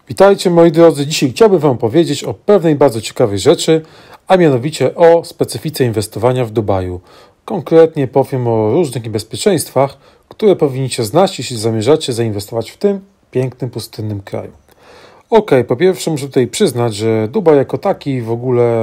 Witajcie moi drodzy, dzisiaj chciałbym Wam powiedzieć o pewnej bardzo ciekawej rzeczy, a mianowicie o specyfice inwestowania w Dubaju. Konkretnie powiem o różnych niebezpieczeństwach, które powinniście znać, jeśli zamierzacie zainwestować w tym pięknym, pustynnym kraju. Po pierwsze muszę tutaj przyznać, że Dubaj jako taki, w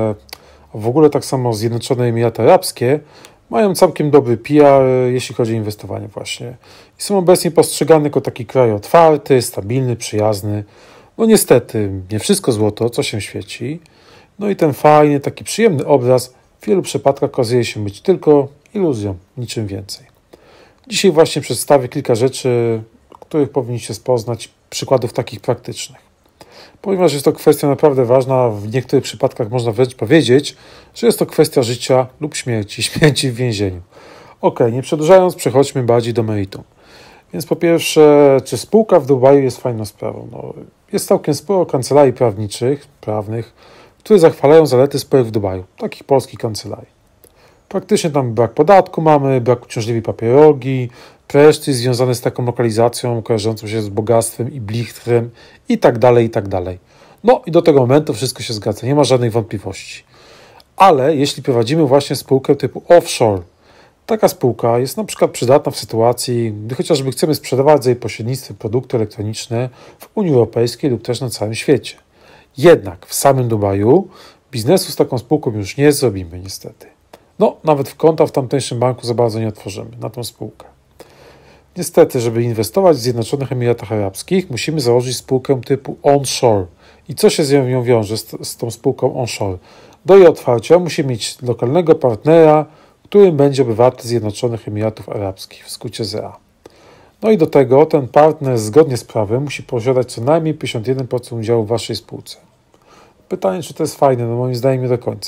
ogóle tak samo Zjednoczone Emiraty Arabskie, mają całkiem dobry PR, jeśli chodzi o inwestowanie właśnie. I są obecnie postrzegane jako taki kraj otwarty, stabilny, przyjazny. No niestety, nie wszystko złoto, co się świeci. No i ten fajny, taki przyjemny obraz w wielu przypadkach okazuje się być tylko iluzją, niczym więcej. Dzisiaj właśnie przedstawię kilka rzeczy, których powinniście poznać, przykładów takich praktycznych. Ponieważ jest to kwestia naprawdę ważna, w niektórych przypadkach można wręcz powiedzieć, że jest to kwestia życia lub śmierci w więzieniu. Nie przedłużając, przechodźmy bardziej do meritum. Więc po pierwsze, czy spółka w Dubaju jest fajną sprawą? Jest całkiem sporo kancelarii prawnych, które zachwalają zalety spółek w Dubaju, takich polskich kancelarii. Praktycznie tam brak podatku mamy, brak uciążliwej papierologii, presztyż związany z taką lokalizacją kojarzącą się z bogactwem i blichtrem i tak dalej, i tak dalej. No i do tego momentu wszystko się zgadza, nie ma żadnych wątpliwości. Ale jeśli prowadzimy właśnie spółkę typu offshore, taka spółka jest na przykład przydatna w sytuacji, gdy chociażby chcemy sprzedawać za jej pośrednictwem produkty elektroniczne w Unii Europejskiej lub też na całym świecie. Jednak w samym Dubaju biznesu z taką spółką już nie zrobimy niestety. Nawet w konta w tamtejszym banku za bardzo nie otworzymy na tą spółkę. Niestety, żeby inwestować w Zjednoczonych Emiratach Arabskich, musimy założyć spółkę typu onshore. I co się z nią wiąże, z tą spółką onshore? Do jej otwarcia musimy mieć lokalnego partnera, którym będzie obywatel Zjednoczonych Emiratów Arabskich, w skrócie ZEA. No i do tego ten partner zgodnie z prawem musi posiadać co najmniej 51% udziału w waszej spółce. Pytanie, czy to jest fajne? Moim zdaniem nie do końca.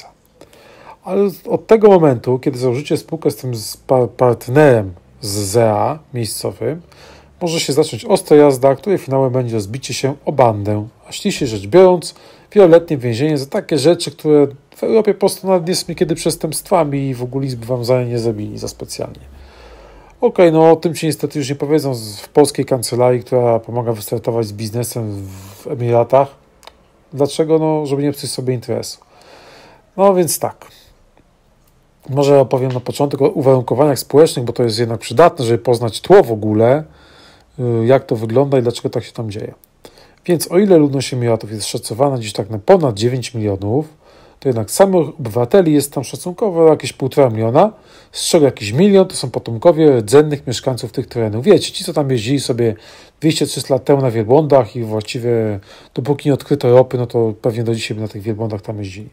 Ale od tego momentu, kiedy założycie spółkę z tym partnerem z ZEA miejscowym, może się zacząć ostra jazda, której finałem będzie rozbicie się o bandę, a ściślej rzecz biorąc, wieloletnie więzienie za takie rzeczy, które w Europie po prostu nawet nie są niekiedy przestępstwami i w ogóle by wam za nie nie zabili za specjalnie. O tym ci niestety już nie powiedzą w polskiej kancelarii, która pomaga wystartować z biznesem w Emiratach. Dlaczego? Żeby nie psuć sobie interesu. Więc tak. Może opowiem na początek o uwarunkowaniach społecznych, bo to jest jednak przydatne, żeby poznać tło w ogóle, jak to wygląda i dlaczego tak się tam dzieje. Więc o ile ludność Emiratów jest szacowana dziś tak na ponad 9 milionów, to jednak samych obywateli jest tam szacunkowo jakieś 1,5 miliona, z czego jakiś milion to są potomkowie rdzennych mieszkańców tych terenów. Wiecie, ci co tam jeździli sobie 200-300 lat temu na wielbłądach i właściwie dopóki nie odkryto ropy, to pewnie do dzisiaj by na tych wielbłądach tam jeździli.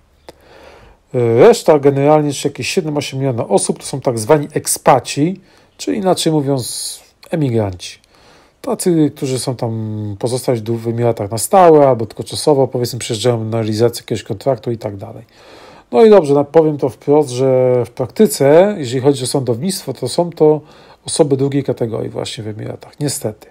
Reszta generalnie, czy jakieś 7-8 miliona osób, to są tak zwani ekspaci, czyli inaczej mówiąc emigranci. Tacy, którzy są tam pozostać w Emiratach na stałe, albo tylko czasowo, powiedzmy przyjeżdżają na realizację jakiegoś kontraktu i tak dalej. I dobrze, powiem to wprost, że w praktyce, jeżeli chodzi o sądownictwo, to są to osoby drugiej kategorii właśnie w Emiratach, niestety.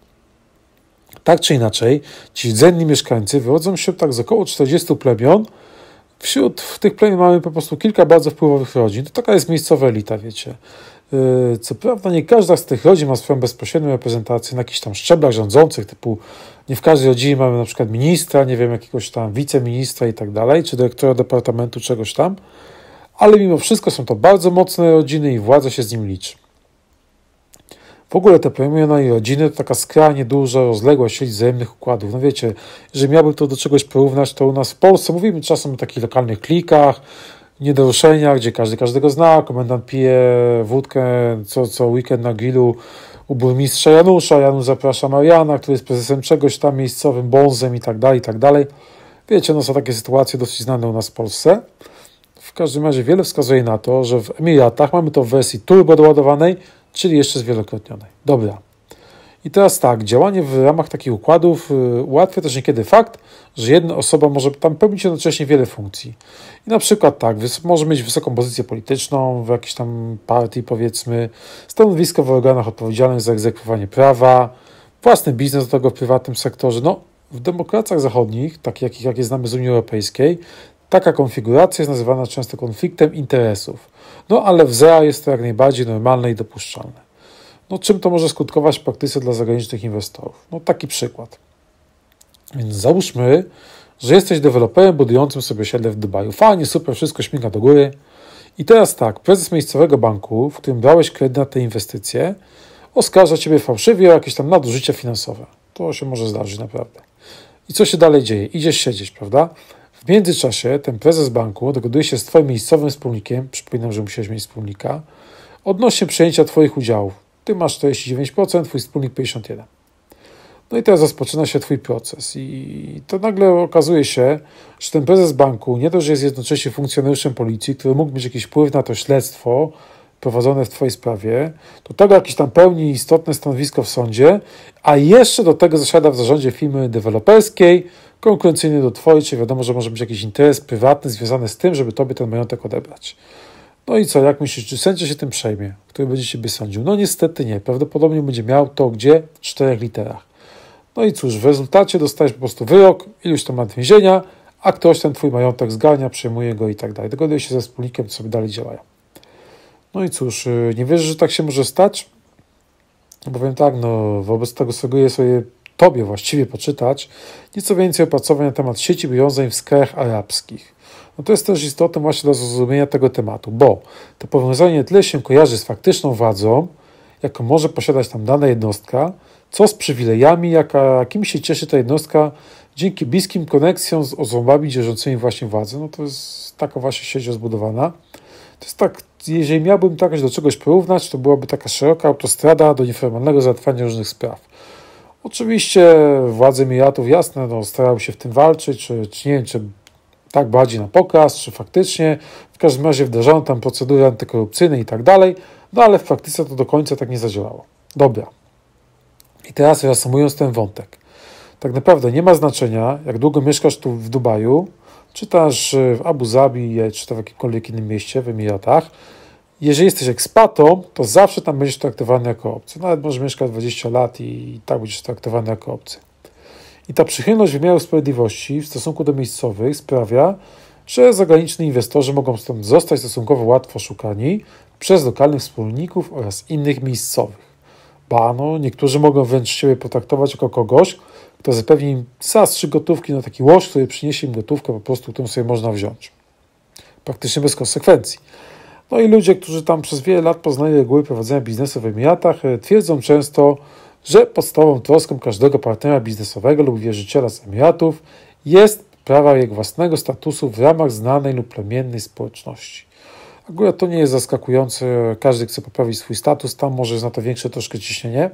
Tak czy inaczej, ci rdzenni mieszkańcy wywodzą się tak z około 40 plemion. Wśród tych plemion mamy po prostu kilka bardzo wpływowych rodzin. To taka jest miejscowa elita, wiecie. Co prawda nie każda z tych rodzin ma swoją bezpośrednią reprezentację na jakichś tam szczeblach rządzących, typu nie w każdej rodzinie mamy na przykład ministra, nie wiem, jakiegoś tam wiceministra i tak dalej, czy dyrektora departamentu czegoś tam, ale mimo wszystko są to bardzo mocne rodziny i władza się z nim liczy. W ogóle te plemiona i rodziny to taka skrajnie duża, rozległa sieć wzajemnych układów. Wiecie, jeżeli miałbym to do czegoś porównać, to u nas w Polsce mówimy czasem o takich lokalnych klikach, niedoruszeniach, gdzie każdy każdego zna, komendant pije wódkę co weekend na grillu u burmistrza Janusza, Janusz zaprasza Mariana, który jest prezesem czegoś tam miejscowym, bonzem i tak dalej, i tak dalej. Wiecie, są takie sytuacje dosyć znane u nas w Polsce. W każdym razie wiele wskazuje na to, że w Emiratach mamy to w wersji turbo doładowanej, czyli jeszcze zwielokrotnionej. Dobra. I teraz tak, działanie w ramach takich układów ułatwia też niekiedy fakt, że jedna osoba może tam pełnić jednocześnie wiele funkcji. I na przykład tak, może mieć wysoką pozycję polityczną w jakiejś tam partii, powiedzmy, stanowisko w organach odpowiedzialnych za egzekwowanie prawa, własny biznes do tego w prywatnym sektorze. W demokracjach zachodnich, takich jakie znamy z Unii Europejskiej, taka konfiguracja jest nazywana często konfliktem interesów. Ale w ZEA jest to jak najbardziej normalne i dopuszczalne. Czym to może skutkować w praktyce dla zagranicznych inwestorów? Taki przykład. Więc załóżmy, że jesteś deweloperem budującym sobie osiedle w Dubaju. Fajnie, super, wszystko śmiga do góry. I teraz tak, prezes miejscowego banku, w którym brałeś kredyt na te inwestycje, oskarża ciebie fałszywie o jakieś tam nadużycia finansowe. To się może zdarzyć naprawdę. I co się dalej dzieje? Idziesz siedzieć, prawda? W międzyczasie ten prezes banku dogaduje się z twoim miejscowym wspólnikiem, przypominam, że musiałeś mieć wspólnika, odnośnie przejęcia twoich udziałów. Ty masz 49%, twój wspólnik 51%. No i teraz rozpoczyna się twój proces i to nagle okazuje się, że ten prezes banku nie dość, że jest jednocześnie funkcjonariuszem policji, który mógł mieć jakiś wpływ na to śledztwo prowadzone w twojej sprawie, do tego jakiś tam pełni istotne stanowisko w sądzie, a jeszcze do tego zasiada w zarządzie firmy deweloperskiej, konkurencyjnej do twojej, czyli wiadomo, że może być jakiś interes prywatny związany z tym, żeby tobie ten majątek odebrać. No i co, jak myślisz, czy sędzia się tym przejmie, który będzie ciebie sądził? No niestety nie, prawdopodobnie będzie miał to gdzie? W 4 literach. No i cóż, w rezultacie dostajesz po prostu wyrok, iluś tam lat więzienia, a ktoś ten twój majątek zgarnia, przejmuje go i tak dalej. Dogaduje się ze wspólnikiem, to sobie dalej działają. No i cóż, nie wierzysz, że tak się może stać? No powiem tak, wobec tego sugeruję sobie tobie właściwie poczytać nieco więcej opracowań na temat sieci powiązań w krajach arabskich. No to jest też istotne właśnie do zrozumienia tego tematu, bo to powiązanie nie tyle się kojarzy z faktyczną władzą, jaką może posiadać tam dana jednostka, co z przywilejami, jakimi się cieszy ta jednostka dzięki bliskim koneksjom z osobami dzierżącymi właśnie władzę. No to jest taka właśnie sieć rozbudowana. To jest tak, jeżeli miałbym tak do czegoś porównać, to byłaby taka szeroka autostrada do nieformalnego załatwiania różnych spraw. Oczywiście władze Emiratów, jasne, starały się w tym walczyć, czy nie wiem, czy tak bardziej na pokaz, czy faktycznie. W każdym razie wdrażano tam procedury antykorupcyjne i tak dalej, no ale w praktyce to do końca tak nie zadziałało. Dobra. I teraz reasumując ten wątek. Tak naprawdę nie ma znaczenia, jak długo mieszkasz tu w Dubaju, czy też w Abu Zabi, czy to w jakimkolwiek innym mieście w Emiratach. Jeżeli jesteś ekspatą, to zawsze tam będziesz traktowany jako obcy. Nawet możesz mieszkać 20 lat i tak będziesz traktowany jako obcy. I ta przychylność wymiaru sprawiedliwości w stosunku do miejscowych sprawia, że zagraniczni inwestorzy mogą stąd zostać stosunkowo łatwo szukani przez lokalnych wspólników oraz innych miejscowych. Niektórzy mogą wręcz siebie potraktować jako kogoś, kto zapewni im zastrzyk gotówki na taki łoż, który przyniesie im gotówkę po prostu, którą sobie można wziąć. Praktycznie bez konsekwencji. No i ludzie, którzy tam przez wiele lat poznali reguły prowadzenia biznesu w Emiratach, twierdzą często, że podstawową troską każdego partnera biznesowego lub wierzyciela z Emiratów jest prawa jego własnego statusu w ramach znanej lub plemiennej społeczności. Akurat to nie jest zaskakujące, każdy chce poprawić swój status, tam może jest na to większe troszkę ciśnienie.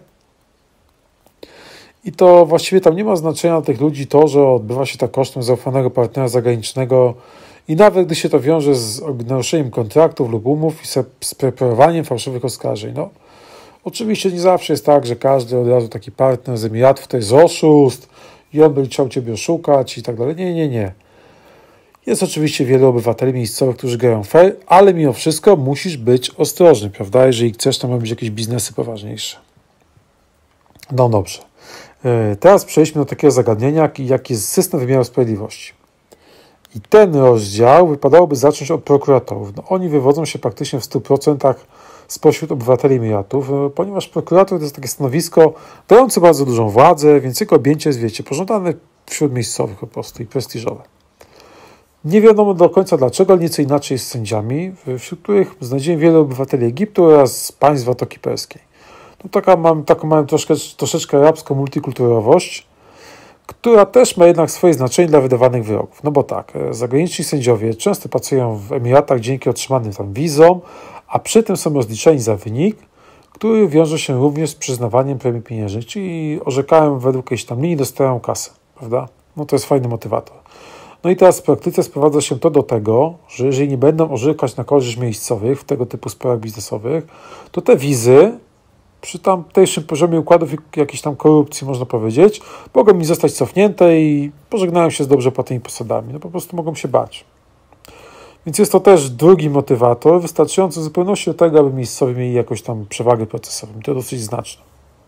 I to właściwie tam nie ma znaczenia dla tych ludzi to, że odbywa się to kosztem zaufanego partnera zagranicznego i nawet gdy się to wiąże z naruszeniem kontraktów lub umów i z preparowaniem fałszywych oskarżeń. Oczywiście nie zawsze jest tak, że każdy od razu taki partner z Emiratów to jest oszust i on by chciał ciebie oszukać i tak dalej. Nie. Jest oczywiście wielu obywateli miejscowych, którzy grają fair, ale mimo wszystko musisz być ostrożny, prawda? Jeżeli chcesz tam robić jakieś biznesy poważniejsze. No dobrze. Teraz przejdźmy do takiego zagadnienia, jak jest system wymiaru sprawiedliwości. I ten rozdział wypadałoby zacząć od prokuratorów. Oni wywodzą się praktycznie w 100% spośród obywateli Emiratów, ponieważ prokurator to jest takie stanowisko dające bardzo dużą władzę, więc jego objęcie jest, pożądane wśród miejscowych po prostu i prestiżowe. Nie wiadomo do końca dlaczego, ale nieco inaczej jest z sędziami, wśród których znajdziemy wielu obywateli Egiptu oraz państw Zatoki Perskiej. Taką mamy troszeczkę arabską multikulturowość, która też ma jednak swoje znaczenie dla wydawanych wyroków. Bo tak, zagraniczni sędziowie często pracują w Emiratach dzięki otrzymanym tam wizom, a przy tym są rozliczeni za wynik, który wiąże się również z przyznawaniem premii pieniężnych, czyli orzekają według jakiejś tam linii, dostają kasę, prawda? To jest fajny motywator. I teraz w praktyce sprowadza się to do tego, że jeżeli nie będą orzekać na korzyść miejscowych w tego typu sprawach biznesowych, to te wizy przy tamtejszym poziomie układów i jakiejś tam korupcji, można powiedzieć, mogą mi zostać cofnięte i pożegnają się z dobrze płatnymi posadami. Po prostu mogą się bać. Więc jest to też drugi motywator, wystarczający w zupełności do tego, aby miejscowi mieli jakąś tam przewagę procesową. To dosyć znaczne.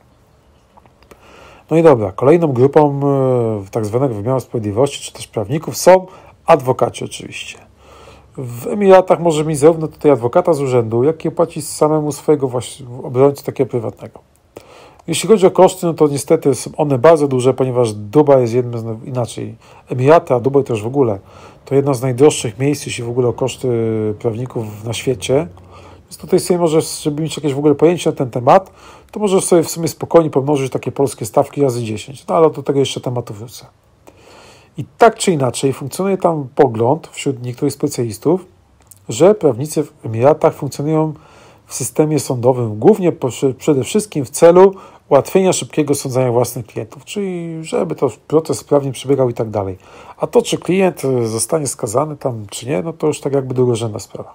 I dobra, kolejną grupą tak zwanego wymiaru sprawiedliwości, czy też prawników są adwokaci oczywiście. W Emiratach może mieć zarówno tutaj adwokata z urzędu, jak i opłacić samemu swojego obrońcy takiego prywatnego. Jeśli chodzi o koszty, no to niestety są one bardzo duże, ponieważ Dubaj jest jednym z, inaczej, Emiraty, a Dubaj też w ogóle, to jedno z najdroższych miejsc, jeśli w ogóle o koszty prawników na świecie. Więc tutaj sobie możesz, żeby mieć jakieś w ogóle pojęcie na ten temat, to możesz sobie w sumie spokojnie pomnożyć takie polskie stawki razy 10. No ale do tego jeszcze tematu wrócę. I tak czy inaczej funkcjonuje tam pogląd wśród niektórych specjalistów, że prawnicy w Emiratach funkcjonują w systemie sądowym głównie przede wszystkim w celu ułatwienia szybkiego sądzenia własnych klientów, czyli żeby to proces sprawnie przebiegał i tak dalej. A to, czy klient zostanie skazany tam, czy nie, no to już tak jakby drugorzędna sprawa.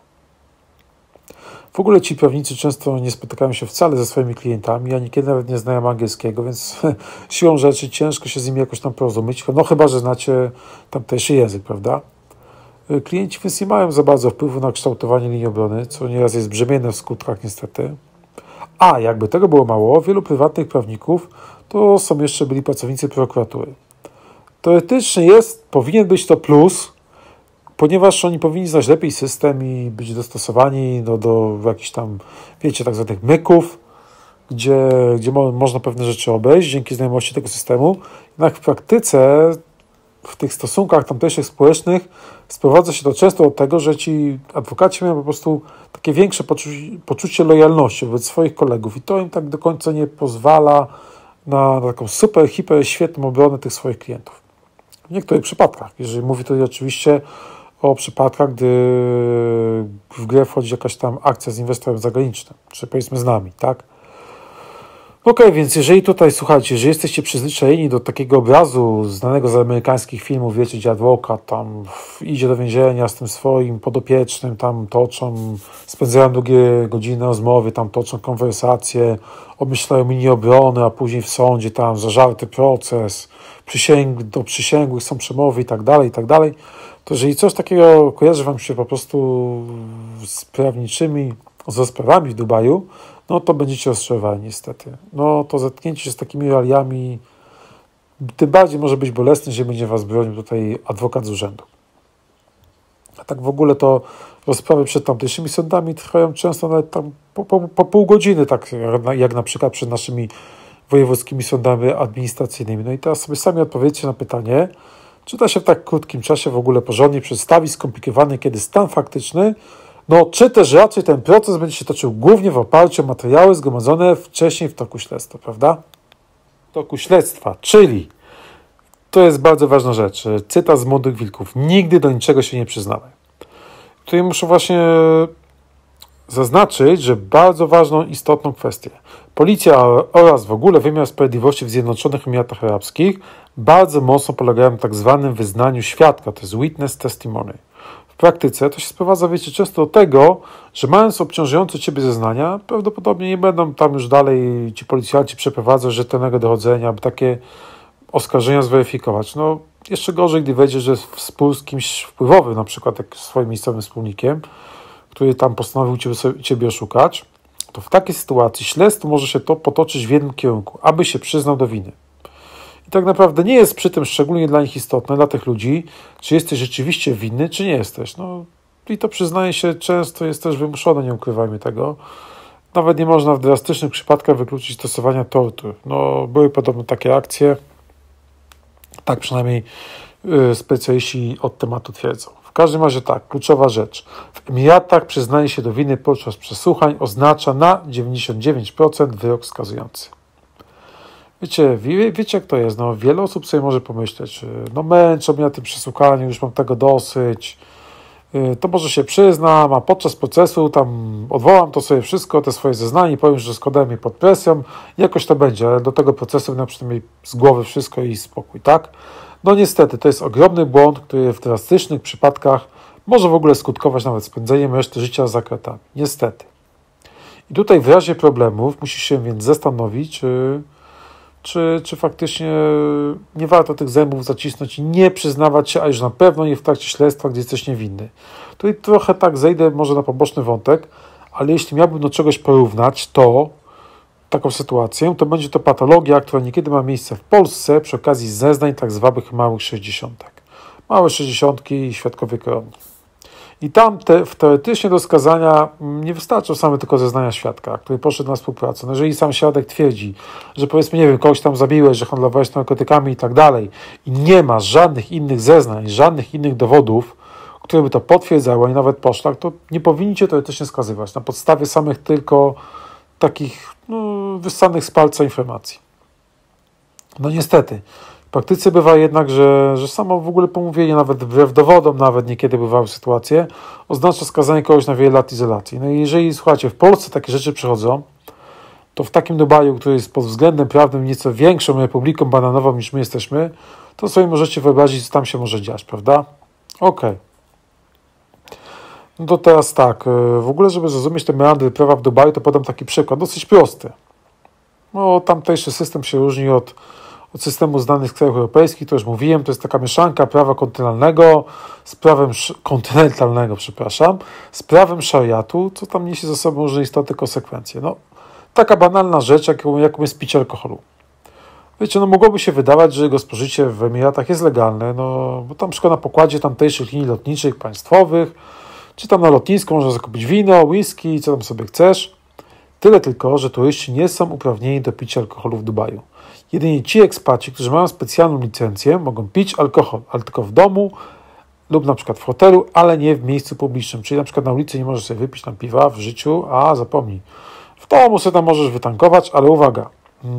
W ogóle ci prawnicy często nie spotykają się wcale ze swoimi klientami, a niekiedy nawet nie znają angielskiego, więc siłą rzeczy ciężko się z nimi jakoś tam porozumieć, no chyba że znacie tamtejszy język, prawda? Klienci więc nie mają za bardzo wpływu na kształtowanie linii obrony, co nieraz jest brzemienne w skutkach niestety. A jakby tego było mało, wielu prywatnych prawników to są jeszcze byli pracownicy prokuratury. Teoretycznie powinien być to plus, ponieważ oni powinni znać lepiej system i być dostosowani do jakichś tam, wiecie, tak zwanych myków, gdzie można pewne rzeczy obejść dzięki znajomości tego systemu. Jednak w praktyce, w tych stosunkach tamtejszych społecznych sprowadza się to często do tego, że ci adwokaci mają po prostu takie większe poczucie lojalności wobec swoich kolegów i to im tak do końca nie pozwala na taką super, hiper, świetną obronę tych swoich klientów. W niektórych przypadkach, jeżeli mówię tutaj oczywiście o przypadkach, gdy w grę wchodzi jakaś tam akcja z inwestorem zagranicznym, czy powiedzmy z nami, tak? Okej, więc jeżeli tutaj, słuchajcie, że jesteście przyzwyczajeni do takiego obrazu znanego z amerykańskich filmów, wiecie, gdzie adwokat tam idzie do więzienia z tym swoim podopiecznym, tam spędzają długie godziny rozmowy, tam toczą konwersacje, obmyślają linię obrony, a później w sądzie tam zażarty proces, do przysięgłych są przemowy i tak dalej, to jeżeli coś takiego kojarzy wam się po prostu z prawniczymi, ze sprawami w Dubaju, no to będziecie rozczarowani niestety. No to zetknięcie się z takimi realiami tym bardziej może być bolesne, że będzie was bronił tutaj adwokat z urzędu. A tak w ogóle to rozprawy przed tamtejszymi sądami trwają często nawet tam po pół godziny, tak jak na przykład przed naszymi wojewódzkimi sądami administracyjnymi. No i teraz sobie sami odpowiedzcie na pytanie, czy da się w tak krótkim czasie w ogóle porządnie przedstawić skomplikowany, kiedy stan faktyczny, no czy też raczej ten proces będzie się toczył głównie w oparciu o materiały zgromadzone wcześniej w toku śledztwa, prawda? W toku śledztwa, czyli to jest bardzo ważna rzecz, cytat z Młodych Wilków, nigdy do niczego się nie przyznawaj. Tutaj muszę właśnie zaznaczyć, że bardzo ważną, istotną kwestię. Policja oraz w ogóle wymiar sprawiedliwości w Zjednoczonych Emiratach Arabskich bardzo mocno polegają na tak zwanym wyznaniu świadka, to jest witness testimony. W praktyce to się sprowadza, wiecie, często do tego, że mając obciążające ciebie zeznania, prawdopodobnie nie będą tam już dalej ci policjanci przeprowadzać rzetelnego dochodzenia, aby takie oskarżenia zweryfikować. No, jeszcze gorzej, gdy wejdziesz że w spór z kimś wpływowym, na przykład jak swoim miejscowym wspólnikiem, który tam postanowił ciebie oszukać, to w takiej sytuacji śledztwo może się to potoczyć w jednym kierunku, aby się przyznał do winy. I tak naprawdę nie jest przy tym szczególnie dla nich istotne, dla tych ludzi, czy jesteś rzeczywiście winny, czy nie jesteś. No i to przyznaję się często jest też wymuszone, nie ukrywajmy tego. Nawet nie można w drastycznych przypadkach wykluczyć stosowania tortur. No, były podobne takie akcje, tak przynajmniej specjaliści od tematu twierdzą. W każdym razie tak, kluczowa rzecz. W Emiratach przyznaje się do winy podczas przesłuchań oznacza na 99% wyrok skazujący. Wiecie jak to jest? No, wiele osób sobie może pomyśleć, no męczą mnie na tym przesłuchaniu, już mam tego dosyć, to może się przyznam, a podczas procesu tam odwołam to sobie wszystko, te swoje zeznanie i powiem, że składałem je pod presją, jakoś to będzie, ale do tego procesu na przynajmniej z głowy wszystko i spokój, tak? No niestety, to jest ogromny błąd, który w drastycznych przypadkach może w ogóle skutkować nawet spędzeniem reszty życia za kratami. Niestety. I tutaj w razie problemów musisz się więc zastanowić, czy faktycznie nie warto tych zębów zacisnąć i nie przyznawać się, a już na pewno nie w trakcie śledztwa, gdzie jesteś niewinny. Tutaj trochę tak zejdę może na poboczny wątek, ale jeśli miałbym do czegoś porównać taką sytuację, to będzie to patologia, która niekiedy ma miejsce w Polsce przy okazji zeznań tak zwanych małych 60. Małe 60 i świadkowie koronni. I tam teoretycznie do skazania nie wystarczą same tylko zeznania świadka, który poszedł na współpracę. No jeżeli sam świadek twierdzi, że powiedzmy, nie wiem, kogoś tam zabiłeś, że handlowałeś narkotykami i tak dalej i nie ma żadnych innych zeznań, żadnych innych dowodów, które by to potwierdzały, ani nawet poszlak, to nie powinniście teoretycznie skazywać na podstawie samych tylko takich wyssanych z palca informacji. No niestety. W praktyce bywa jednak, że samo w ogóle pomówienie, nawet wbrew dowodom, nawet niekiedy bywały sytuacje, oznacza skazanie kogoś na wiele lat izolacji. No i jeżeli, słuchajcie, w Polsce takie rzeczy przychodzą, to w takim Dubaju, który jest pod względem prawnym nieco większą republiką bananową niż my jesteśmy, to sobie możecie wyobrazić, co tam się może dziać, prawda? Okej. No to teraz tak, w ogóle, żeby zrozumieć te meandry prawa w Dubaju, to podam taki przykład, dosyć prosty. No, tamtejszy system się różni od systemu znanych z krajów europejskich, to już mówiłem, to jest taka mieszanka prawa kontynentalnego, z prawem szariatu, co tam niesie ze sobą różne istotne konsekwencje. No, taka banalna rzecz, jaką jest picie alkoholu. Wiecie, no mogłoby się wydawać, że jego spożycie w Emiratach jest legalne, no bo tam na pokładzie tamtejszych linii lotniczych państwowych, czy tam na lotnisku można zakupić wino, whisky, co tam sobie chcesz. Tyle tylko, że turyści nie są uprawnieni do picia alkoholu w Dubaju. Jedynie ci ekspaci, którzy mają specjalną licencję, mogą pić alkohol, ale tylko w domu lub na przykład w hotelu, ale nie w miejscu publicznym. Czyli na przykład na ulicy nie możesz sobie wypić tam piwa w życiu, a zapomnij. W domu sobie tam możesz wytankować, ale uwaga.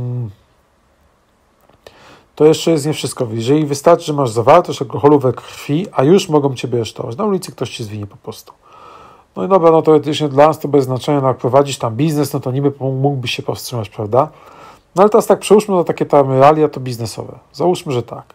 To jeszcze jest nie wszystko. Jeżeli wystarczy, że masz zawartość alkoholu we krwi, a już mogą ciebie aresztować. Na ulicy ktoś ci zwinie po prostu. No i dobra, no teoretycznie dla nas to bez znaczenia, no jak prowadzisz tam biznes, no to niby mógłbyś się powstrzymać, prawda? No ale teraz tak, przełóżmy na takie tam realia to biznesowe. Załóżmy, że tak.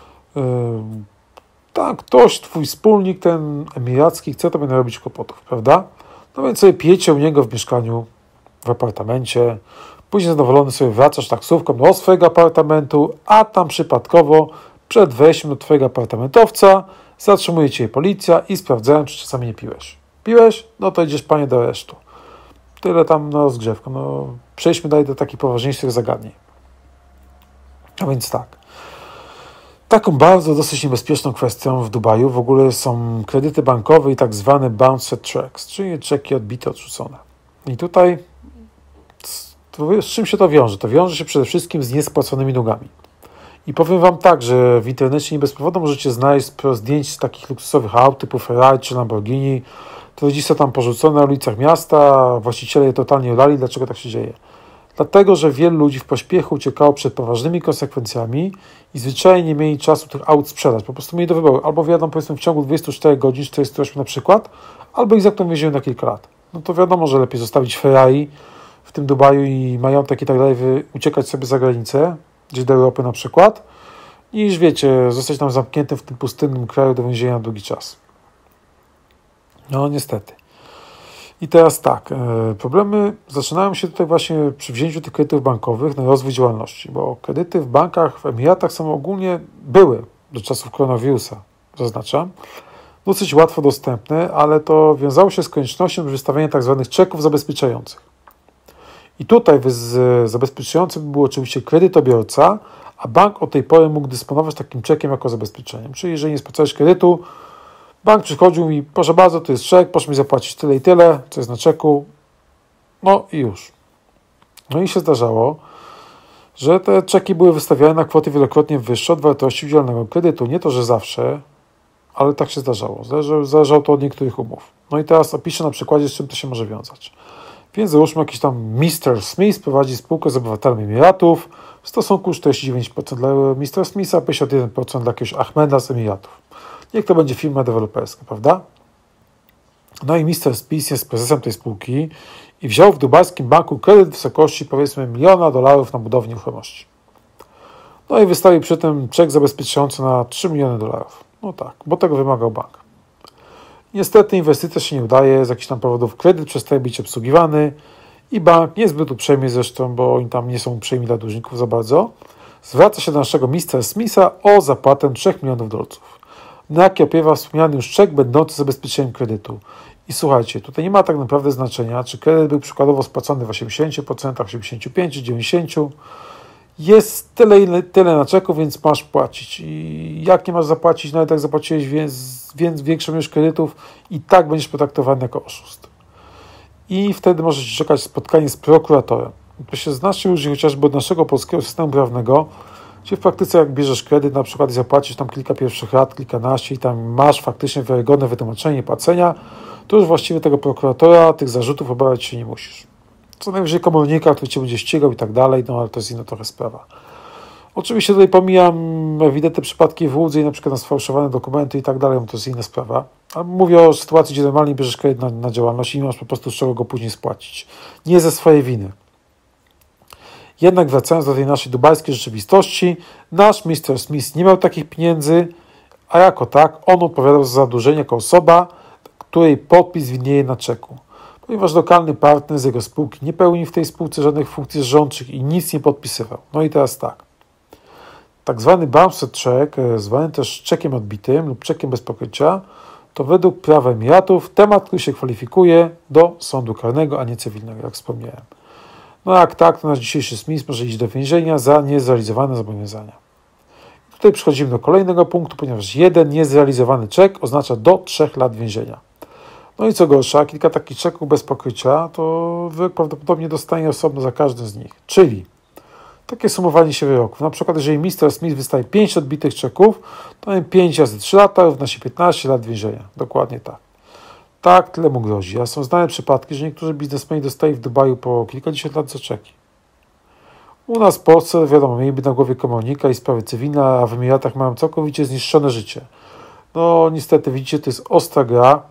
Tak, ktoś, twój wspólnik, ten emiracki, chce tobie narobić kłopotów, prawda? No więc sobie pijecie u niego w mieszkaniu, w apartamencie, później zadowolony sobie wracasz taksówką do swojego apartamentu, a tam przypadkowo przed wejściem do twojego apartamentowca zatrzymuje cię policja i sprawdzają, czy czasami nie piłeś. Piłeś? No to idziesz, panie, do aresztu. Tyle tam na rozgrzewkę. No, przejdźmy dalej do takich poważniejszych zagadnień. A więc tak. Taką bardzo dosyć niebezpieczną kwestią w Dubaju w ogóle są kredyty bankowe i tak zwane bounced checks, czyli czeki odbite, odrzucone. I tutaj z czym się to wiąże? To wiąże się przede wszystkim z niespłaconymi długami. I powiem wam tak, że w internecie nie bez powodu możecie znaleźć sporo zdjęć z takich luksusowych aut typu Ferrari czy Lamborghini, które dziś są tam porzucone na ulicach miasta, właściciele je totalnie olali. Dlaczego tak się dzieje? Dlatego, że wielu ludzi w pośpiechu uciekało przed poważnymi konsekwencjami i zwyczajnie nie mieli czasu tych aut sprzedać. Po prostu mieli do wyboru. Albo wjadą, powiedzmy, w ciągu 24 godzin, 48 na przykład, albo ich zamkną w więzieniu na kilka lat. No to wiadomo, że lepiej zostawić Ferrari w tym Dubaju i majątek i tak dalej, uciekać sobie za granicę, gdzieś do Europy na przykład, niż, wiecie, zostać tam zamkniętym w tym pustynnym kraju do więzienia na długi czas. No niestety. I teraz tak, problemy zaczynają się tutaj właśnie przy wzięciu tych kredytów bankowych na rozwój działalności, bo kredyty w bankach w Emiratach są ogólnie, były do czasów koronawirusa, zaznaczam, dosyć łatwo dostępne, ale to wiązało się z koniecznością wystawiania tzw. czeków zabezpieczających. I tutaj zabezpieczającym był oczywiście kredytobiorca, a bank od tej pory mógł dysponować takim czekiem jako zabezpieczeniem. Czyli jeżeli nie spłacałeś kredytu, bank przychodził i proszę bardzo, to jest czek, proszę mi zapłacić tyle i tyle, co jest na czeku, no i już. No i się zdarzało, że te czeki były wystawiane na kwoty wielokrotnie wyższe od wartości udzielonego kredytu. Nie to, że zawsze, ale tak się zdarzało. Zależało to od niektórych umów. No i teraz opiszę na przykładzie, z czym to się może wiązać. Więc załóżmy jakiś tam Mr. Smith prowadzi spółkę z obywatelem Emiratów. W stosunku 49% dla Mr. Smitha, 51% dla jakiegoś Ahmeda z Emiratów. Niech to będzie firma deweloperska, prawda? No i Mr. Smith jest prezesem tej spółki i wziął w dubajskim banku kredyt w wysokości, powiedzmy, $1 000 000 na budowę nieruchomości. No i wystawił przy tym czek zabezpieczający na $3 miliony. No tak, bo tego wymagał bank. Niestety inwestycja się nie udaje, z jakichś tam powodów kredyt przestaje być obsługiwany i bank, niezbyt uprzejmie zresztą, bo oni tam nie są uprzejmi dla dłużników za bardzo, zwraca się do naszego Mr. Smitha o zapłatę $3 milionów. Na jakie opiewa wspomniany już czek będący zabezpieczeniem kredytu. I słuchajcie, tutaj nie ma tak naprawdę znaczenia, czy kredyt był przykładowo spłacony w 80%, 85%, 90%. jest tyle na czeku, więc masz płacić. I jak nie masz zapłacić, nawet jak zapłaciłeś większą ilość kredytów, i tak będziesz potraktowany jako oszust. I wtedy może ci czekać spotkanie z prokuratorem. To się znacznie różni chociażby od naszego polskiego systemu prawnego, gdzie w praktyce jak bierzesz kredyt na przykład i zapłacisz tam kilka pierwszych rat, kilkanaście i tam masz faktycznie wiarygodne wytłumaczenie płacenia, to już właściwie tego prokuratora, tych zarzutów obawiać się nie musisz. Co najwyżej komornika, który cię będzie ścigał i tak dalej, no ale to jest inna trochę sprawa. Oczywiście tutaj pomijam ewidentne przypadki wyłudzeń, na przykład na sfałszowane dokumenty i tak dalej, to jest inna sprawa. A mówię o sytuacji, gdzie normalnie bierzesz kredyt na działalność i nie masz po prostu z czego go później spłacić. Nie ze swojej winy. Jednak wracając do tej naszej dubajskiej rzeczywistości, nasz Mr. Smith nie miał takich pieniędzy, a jako tak on odpowiadał za zadłużenie jako osoba, której podpis widnieje na czeku. Ponieważ lokalny partner z jego spółki nie pełni w tej spółce żadnych funkcji rządczych i nic nie podpisywał. No i teraz tak. Tak zwany bouncer check, zwany też czekiem odbitym lub czekiem bez pokrycia, to według prawa Emiratów temat, który się kwalifikuje do sądu karnego, a nie cywilnego, jak wspomniałem. No jak tak, to nasz dzisiejszy Smith może iść do więzienia za niezrealizowane zobowiązania. Tutaj przechodzimy do kolejnego punktu, ponieważ jeden niezrealizowany czek oznacza do 3 lat więzienia. No i co gorsza, kilka takich czeków bez pokrycia, to wyrok prawdopodobnie dostanie osobno za każdy z nich. Czyli takie sumowanie się wyroków. Na przykład jeżeli Mr. Smith wystaje 5 odbitych czeków, to mamy 5 razy 3 lata równa się 15 lat więzienia. Dokładnie tak. Tak, tyle mu grozi. A są znane przypadki, że niektórzy biznesmeni dostali w Dubaju po kilkadziesiąt lat za czeki. U nas w Polsce, wiadomo, mieliby na głowie komornika i sprawy cywilne, a w Emiratach mają całkowicie zniszczone życie. No niestety, widzicie, to jest ostra gra.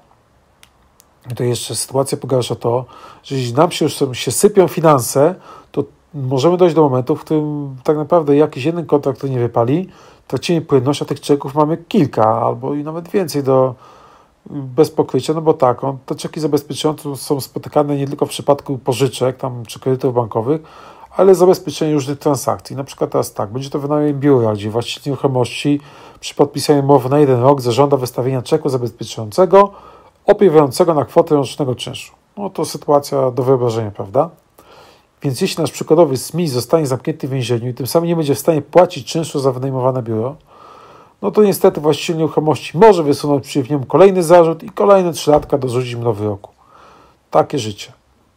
I to jeszcze sytuacja pogarsza to, że jeśli nam się sypią finanse, to możemy dojść do momentu, w którym tak naprawdę jakiś jeden kontrakt, który nie wypali, tracimy płynność, a tych czeków mamy kilka albo i nawet więcej bez pokrycia, no bo tak, te czeki zabezpieczone są spotykane nie tylko w przypadku pożyczek tam, czy kredytów bankowych, ale zabezpieczenie różnych transakcji. Na przykład teraz tak, będzie to wynajem biura, gdzie właściciel nieruchomości przy podpisaniu umowy na 1 rok zażąda wystawienia czeku zabezpieczającego opiewającego na kwotę rocznego czynszu. No to sytuacja do wyobrażenia, prawda? Więc jeśli nasz przykładowy Smith zostanie zamknięty w więzieniu i tym samym nie będzie w stanie płacić czynszu za wynajmowane biuro, no to niestety właściciel nieruchomości może wysunąć przeciw niemu kolejny zarzut i kolejne 3 latka dorzucić mu do wyroku. Takie życie.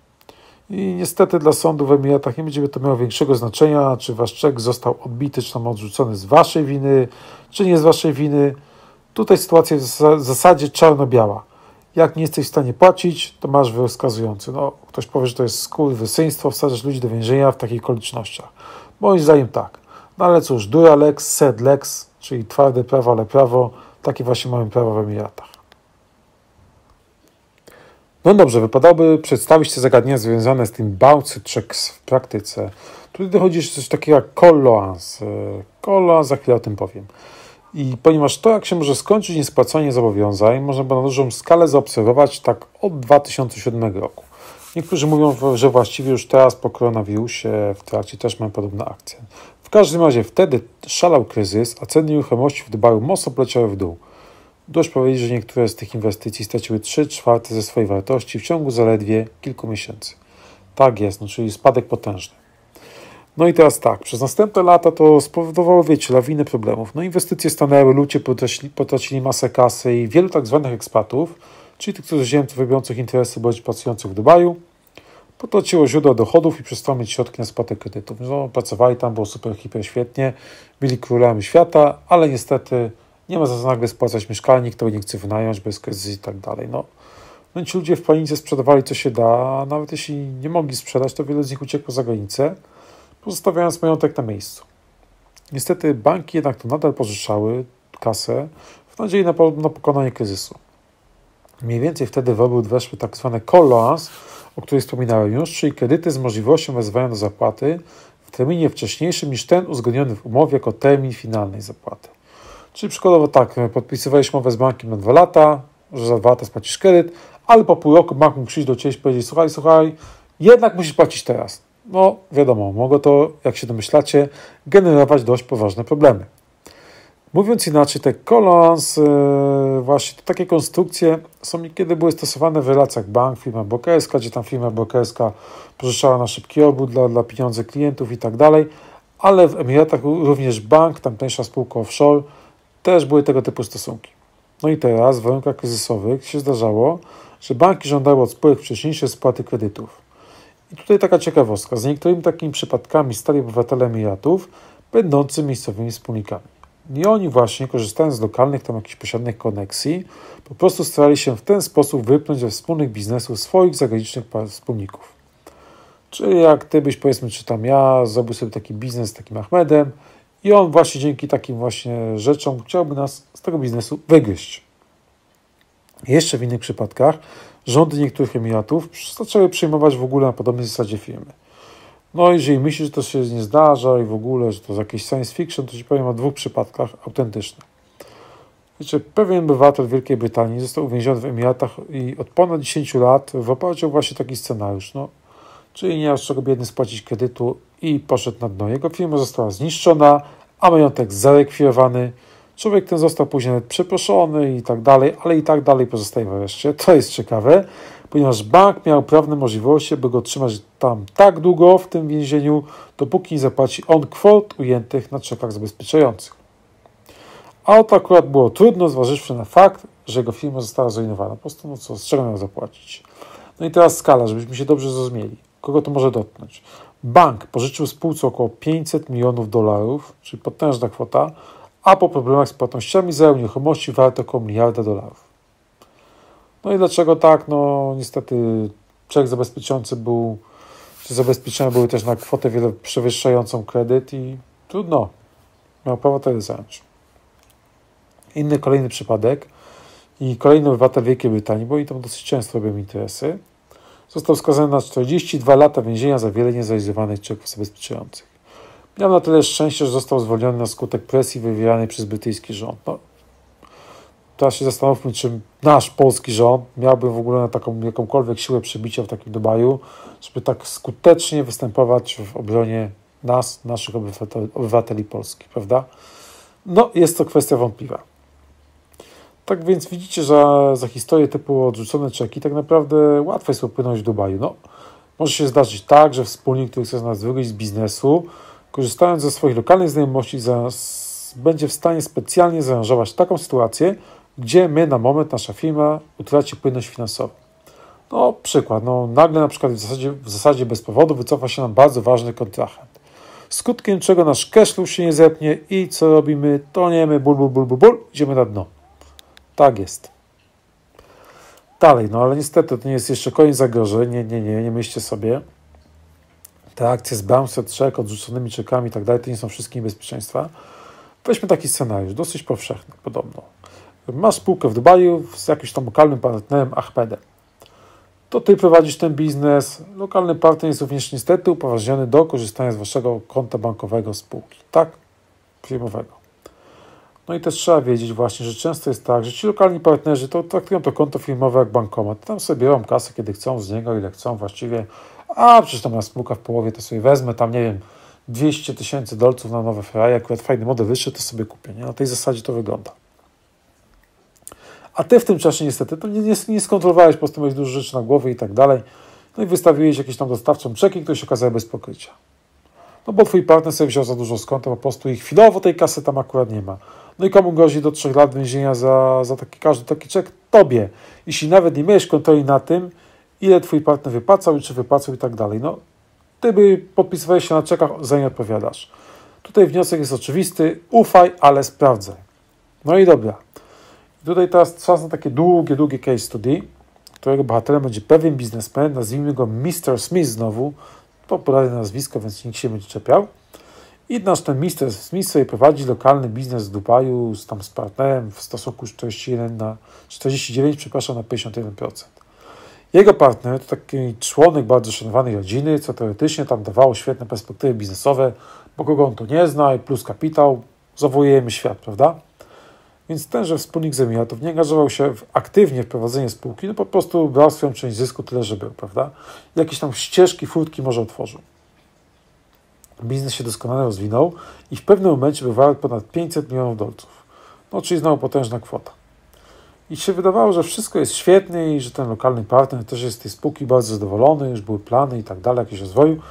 I niestety dla sądu w Emiratach nie będzie to miało większego znaczenia, czy wasz czek został odbity, czy tam odrzucony z waszej winy, czy nie z waszej winy. Tutaj sytuacja jest w zasadzie czarno-biała. Jak nie jesteś w stanie płacić, to masz wyrok skazujący. No, ktoś powie, że to jest skurwysyństwo, wsadzasz ludzi do więzienia w takich okolicznościach. Moim zdaniem tak. No ale cóż, dura lex, sed lex, czyli twarde prawo, ale prawo. Takie właśnie mamy prawo w Emiratach. No dobrze, wypadałoby przedstawić te zagadnienia związane z tym bounce checks w praktyce. Tutaj dochodzi jeszcze coś takiego jak call loans. Call loans, za chwilę o tym powiem. I ponieważ to, jak się może skończyć niespłacanie zobowiązań, można by na dużą skalę zaobserwować tak od 2007 roku. Niektórzy mówią, że właściwie już teraz po koronawirusie w trakcie też mamy podobne akcje. W każdym razie wtedy szalał kryzys, a ceny nieruchomości w Dubaju mocno poleciały w dół. Dość powiedzieć, że niektóre z tych inwestycji straciły 3/4 ze swojej wartości w ciągu zaledwie kilku miesięcy. Tak jest, no, czyli spadek potężny. No i teraz tak, przez następne lata to spowodowało, wiecie, lawinę problemów. No inwestycje stanęły, ludzie potracili masę kasy i wielu tak zwanych ekspatów, czyli tych cudzoziemców robiących interesy bądź pracujących w Dubaju, potraciło źródła dochodów i przestało mieć środki na spłatę kredytów. No, pracowali tam, było super, hiper, świetnie, byli królami świata, ale niestety nie ma za co nagle spłacać mieszkania, nikt tego nie chce wynająć, bez kryzysu i tak dalej. No i ci ludzie w panice sprzedawali co się da, a nawet jeśli nie mogli sprzedać, to wielu z nich uciekło za granicę, pozostawiając majątek na miejscu. Niestety banki jednak to nadal pożyczały kasę w nadziei na pokonanie kryzysu. Mniej więcej wtedy w obrót weszły tak zwane call loans, o których wspominałem już, czyli kredyty z możliwością wezwania do zapłaty w terminie wcześniejszym niż ten uzgodniony w umowie jako termin finalnej zapłaty. Czyli przykładowo tak, podpisywałeś umowę z bankiem na 2 lata, że za 2 lata spłacisz kredyt, ale po pół roku bank mógł przyjść do Ciebie i powiedzieć: słuchaj, jednak musisz płacić teraz. No wiadomo, mogło to, jak się domyślacie, generować dość poważne problemy. Mówiąc inaczej, te call loans, właśnie to takie konstrukcje są niekiedy były stosowane w relacjach bank, firma brokerska, gdzie tam firma brokerska pożyczała na szybki obrót dla pieniędzy klientów i tak dalej, ale w Emiratach również bank, tamtejsza spółka offshore, też były tego typu stosunki. No i teraz w warunkach kryzysowych się zdarzało, że banki żądały od spółek wcześniejszej spłaty kredytów. I tutaj taka ciekawostka, z niektórymi takimi przypadkami stali obywatele Emiratów, będący miejscowymi wspólnikami. I oni właśnie, korzystając z lokalnych tam jakichś posiadnych koneksji, po prostu starali się w ten sposób wypchnąć ze wspólnych biznesów swoich zagranicznych wspólników. Czyli jak ty byś, powiedzmy, czy tam ja, zrobił sobie taki biznes z takim Ahmedem i on właśnie dzięki takim właśnie rzeczom chciałby nas z tego biznesu wygryźć. Jeszcze w innych przypadkach rządy niektórych Emiratów zaczęły przyjmować w ogóle na podobnej zasadzie firmy. No jeżeli myślisz, że to się nie zdarza i w ogóle, że to jest jakieś science fiction, to ci powiem o dwóch przypadkach autentycznych. Wiecie, pewien obywatel Wielkiej Brytanii został uwięziony w Emiratach i od ponad 10 lat w oparciu o właśnie taki scenariusz. No, czyli nie miał z czego biedny spłacić kredytu i poszedł na dno. Jego firma została zniszczona, a majątek zarekwirowany. Człowiek ten został później nawet przeproszony i tak dalej, ale i tak dalej pozostaje w areszcie. To jest ciekawe, ponieważ bank miał prawne możliwości, by go trzymać tam tak długo w tym więzieniu, dopóki nie zapłaci on kwot ujętych na czekach zabezpieczających. A oto akurat było trudno, zważywszy na fakt, że jego firma została zrujnowana. Po prostu, no co, z czego miał zapłacić? No i teraz skala, żebyśmy się dobrze zrozumieli. Kogo to może dotknąć? Bank pożyczył spółce około $500 milionów, czyli potężna kwota, a po problemach z płatnościami zajął nieruchomości warte około $1 miliarda. No i dlaczego tak? No niestety czek zabezpieczający był, czy zabezpieczenia były też na kwotę wiele przewyższającą kredyt i trudno. Miał prawo tyle zająć. Inny kolejny przypadek i kolejny obywatel Wielkiej Brytanii, bo i tam dosyć często robią interesy, został skazany na 42 lata więzienia za wiele niezrealizowanych czeków zabezpieczających. Miał na tyle szczęście, że został zwolniony na skutek presji wywieranej przez brytyjski rząd. No, teraz się zastanówmy, czy nasz polski rząd miałby w ogóle na taką jakąkolwiek siłę przebicia w takim Dubaju, żeby tak skutecznie występować w obronie nas, naszych obywateli polskich, prawda? No, jest to kwestia wątpliwa. Tak więc widzicie, że za historię typu odrzucone czeki tak naprawdę łatwo jest upłynąć w Dubaju. No, może się zdarzyć tak, że wspólnik, który chce nas wygryźć z biznesu, korzystając ze swoich lokalnych znajomości, będzie w stanie specjalnie zaaranżować taką sytuację, gdzie my na moment, nasza firma utraci płynność finansową. No przykład, nagle na przykład w zasadzie bez powodu wycofa się nam bardzo ważny kontrahent. Skutkiem czego nasz cashflow się nie zepnie i co robimy? Toniemy, ból, idziemy na dno. Tak jest. Dalej, ale niestety to nie jest jeszcze koniec zagrożeń. Nie myślcie sobie. Te akcje z bounced check, odrzuconymi czekami i tak dalej, to nie są wszystkie niebezpieczeństwa. Weźmy taki scenariusz, dosyć powszechny podobno. Masz spółkę w Dubaju z jakimś tam lokalnym partnerem Ahmedem. To ty prowadzisz ten biznes. Lokalny partner jest również niestety upoważniony do korzystania z waszego konta bankowego spółki, tak? Firmowego. No i też trzeba wiedzieć właśnie, że często jest tak, że ci lokalni partnerzy to traktują to konto firmowe jak bankomat. Tam sobie biorą kasę, kiedy chcą z niego, ile chcą właściwie. A przecież tam na spółka w połowie to sobie wezmę, tam nie wiem, $200,000 na nowe Ferrari, akurat fajny model wyższy, to sobie kupię. Nie? Na tej zasadzie to wygląda. A ty w tym czasie niestety to nie skontrolowałeś, po prostu miałeś dużo rzeczy na głowie i tak dalej. No i wystawiłeś jakieś tam dostawczą czeki, które się okazały bez pokrycia. No bo twój partner sobie wziął za dużo z konta po prostu i chwilowo tej kasy tam akurat nie ma. No i komu grozi do 3 lat więzienia za każdy taki czek? Tobie. Jeśli nawet nie miałeś kontroli na tym, ile twój partner wypłacał i czy wypłacał i tak dalej. No, ty podpisywałeś się na czekach, za nie odpowiadasz. Tutaj wniosek jest oczywisty. Ufaj, ale sprawdzaj. No i dobra. Tutaj teraz czas na takie długie case study, którego bohaterem będzie pewien biznesmen, nazwijmy go Mr. Smith znowu, popularne nazwisko, więc nikt się nie będzie czepiał. I nasz ten Mr. Smith sobie prowadzi lokalny biznes w Dubaju z partnerem w stosunku 49, na 51%. Jego partner to taki członek bardzo szanowanej rodziny, co teoretycznie tam dawało świetne perspektywy biznesowe, bo kogo on to nie zna i plus kapitał, zawojujemy świat, prawda? Więc tenże wspólnik z Emiratów nie angażował się aktywnie w prowadzenie spółki, no po prostu brał swoją część zysku tyle, że był, prawda? Jakieś tam ścieżki, furtki może otworzył. Biznes się doskonale rozwinął i w pewnym momencie był wart ponad $500 milionów. No, czyli znowu potężna kwota. I się wydawało, że wszystko jest świetnie i że ten lokalny partner też jest z tej spółki bardzo zadowolony, już były plany i tak dalej, jakieś rozwoju,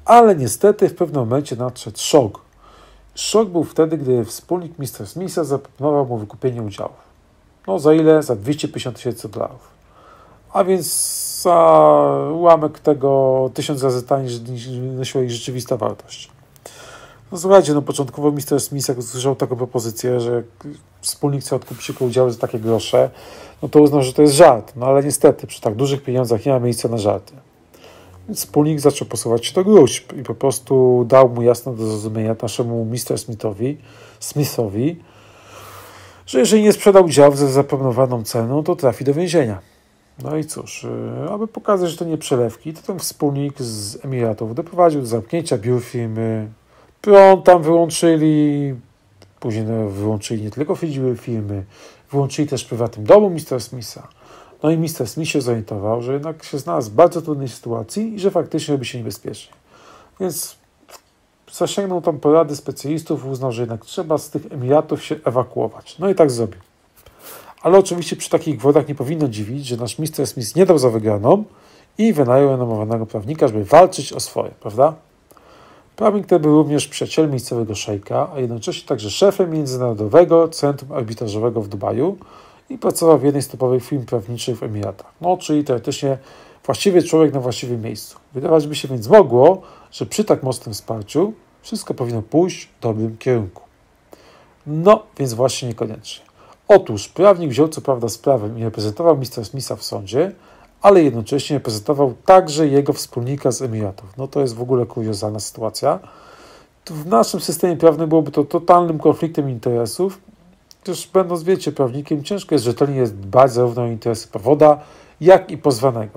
Ale niestety w pewnym momencie nadszedł szok. Szok był wtedy, gdy wspólnik Mr. Smitha zaproponował mu wykupienie udziałów. No za ile? Za $250,000. A więc za ułamek tego 1000 razy taniej niż nosiła ich rzeczywista wartość. No słuchajcie, no początkowo Mr. Smith, jak usłyszał taką propozycję, że wspólnik chce odkupić tylko udziały za takie grosze, no to uznał, że to jest żart. No ale niestety przy tak dużych pieniądzach nie ma miejsca na żarty. Więc wspólnik zaczął posuwać się do gruźb i po prostu dał mu jasno do zrozumienia naszemu Mr. Smithowi, że jeżeli nie sprzeda udziałów za zaproponowaną ceną, to trafi do więzienia. No i cóż, aby pokazać, że to nie przelewki, to ten wspólnik z Emiratów doprowadził do zamknięcia biur firmy, prąd tam wyłączyli, później wyłączyli nie tylko firmy, wyłączyli też w prywatnym domu Mr. Smitha. No i Mr. Smith się zorientował, że jednak się znalazł w bardzo trudnej sytuacji i że faktycznie robi się niebezpiecznie. Więc zasięgnął tam porady specjalistów, uznał, że jednak trzeba z tych Emiratów się ewakuować. No i tak zrobił. Ale oczywiście przy takich gwałtach nie powinno dziwić, że nasz Mr. Smith nie dał za wygraną i wynajął renomowanego prawnika, żeby walczyć o swoje, prawda? Prawnik ten był również przyjacielem miejscowego szejka, a jednocześnie także szefem Międzynarodowego Centrum Arbitrażowego w Dubaju i pracował w jednej z topowych firm prawniczych w Emiratach. No, czyli teoretycznie właściwy człowiek na właściwym miejscu. Wydawać by się więc mogło, że przy tak mocnym wsparciu wszystko powinno pójść w dobrym kierunku. No, więc właśnie niekoniecznie. Otóż prawnik wziął co prawda sprawę i reprezentował Mr. Smitha w sądzie, ale jednocześnie reprezentował także jego wspólnika z Emiratów. No to jest w ogóle kuriozalna sytuacja. W naszym systemie prawnym byłoby to totalnym konfliktem interesów, gdyż będąc, wiecie, prawnikiem, ciężko jest rzetelnie dbać zarówno o interesy powoda, jak i pozwanego.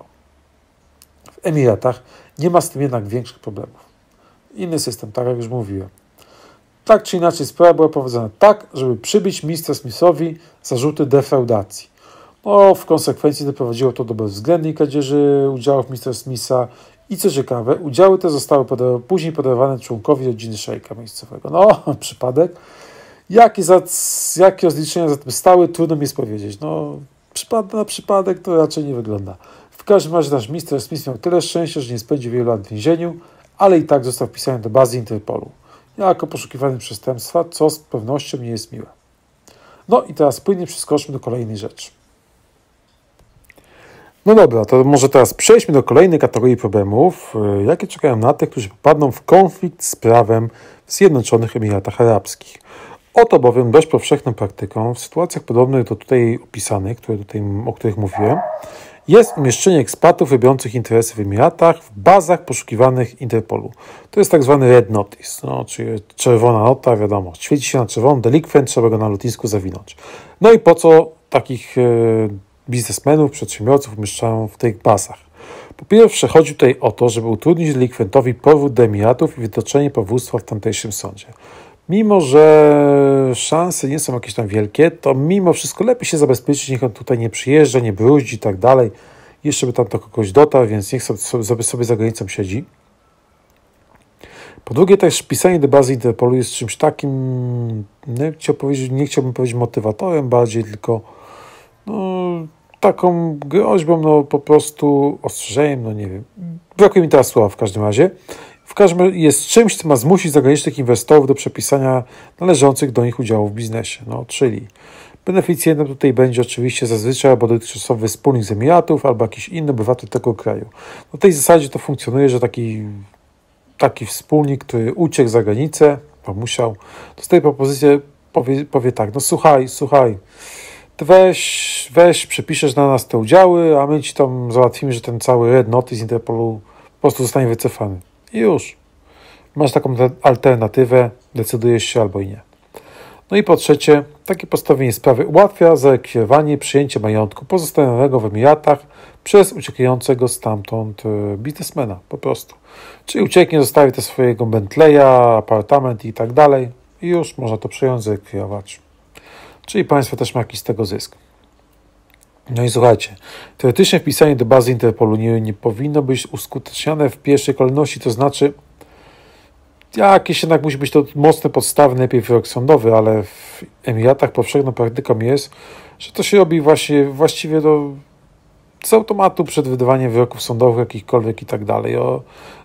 W Emiratach nie ma z tym jednak większych problemów. Inny system, tak jak już mówiłem. Tak czy inaczej sprawa była prowadzona tak, żeby przybić Mr. Smithowi zarzuty defraudacji. No, w konsekwencji doprowadziło to do bezwzględnej kradzieży udziałów Mr. Smitha i co ciekawe, udziały te zostały później podarowane członkowi rodziny szejka miejscowego. No, przypadek. Jakie rozliczenia za tym stały, trudno mi jest powiedzieć. No, na przypadek to raczej nie wygląda. W każdym razie nasz Mr. Smith miał tyle szczęścia, że nie spędził wielu lat w więzieniu, ale i tak został wpisany do bazy Interpolu jako poszukiwany przestępstwa, co z pewnością nie jest miłe. No i teraz płynnie przeskoczmy do kolejnej rzeczy. No dobra, to może teraz przejdźmy do kolejnej kategorii problemów, jakie czekają na tych, którzy popadną w konflikt z prawem w Zjednoczonych Emiratach Arabskich. Oto bowiem dość powszechną praktyką w sytuacjach podobnych do tutaj opisanych, o których mówiłem, jest umieszczenie ekspatów robiących interesy w Emiratach w bazach poszukiwanych Interpolu. To jest tak zwany red notice, no, czyli czerwona nota, wiadomo, świeci się na czerwono, delikwent, trzeba go na lotnisku zawinąć. No i po co takich biznesmenów, przedsiębiorców umieszczają w tych bazach? Po pierwsze, chodzi tutaj o to, żeby utrudnić delikwentowi powrót do Emiratów i wytoczenie powództwa w tamtejszym sądzie. Mimo że szanse nie są jakieś tam wielkie, to mimo wszystko lepiej się zabezpieczyć, niech on tutaj nie przyjeżdża, nie bruździ i tak dalej. Jeszcze by tam do kogoś dotarł, więc niech sobie za granicą siedzi. Po drugie, też pisanie do bazy Interpolu jest czymś takim, nie chciałbym powiedzieć motywatorem bardziej, tylko taką groźbą, po prostu ostrzeżeniem, nie wiem. Brakuje mi teraz słowa w każdym razie. W każdym razie jest czymś, co ma zmusić zagranicznych inwestorów do przepisania należących do nich udziałów w biznesie. Czyli beneficjentem tutaj będzie oczywiście zazwyczaj albo dotychczasowy wspólnik z Emiratów, albo jakiś inny obywatel tego kraju. Na tej zasadzie to funkcjonuje, że taki wspólnik, który uciekł za granicę, bo musiał, dostaje propozycję, powie tak, słuchaj, ty weź, przepiszesz na nas te udziały, a my ci tam załatwimy, że ten cały red notice z Interpolu po prostu zostanie wycofany. I już. Masz taką alternatywę, decydujesz się albo i nie. No i po trzecie, takie postawienie sprawy ułatwia zarekwirowanie przyjęcia majątku pozostawionego w Emiratach przez uciekającego stamtąd biznesmena, po prostu. Czyli ucieknie, zostawi te swojego Bentleya, apartament i tak dalej i już można to przyjąć, zarekwirować. Czyli państwo też ma jakiś z tego zysk. No i słuchajcie, teoretycznie wpisanie do bazy Interpolu nie powinno być uskuteczniane w pierwszej kolejności, to znaczy jakieś jednak musi być to mocne podstawy, najpierw wyrok sądowy, ale w Emiratach powszechną praktyką jest, że to się robi właściwie z automatu przed wydawaniem wyroków sądowych jakichkolwiek i tak dalej.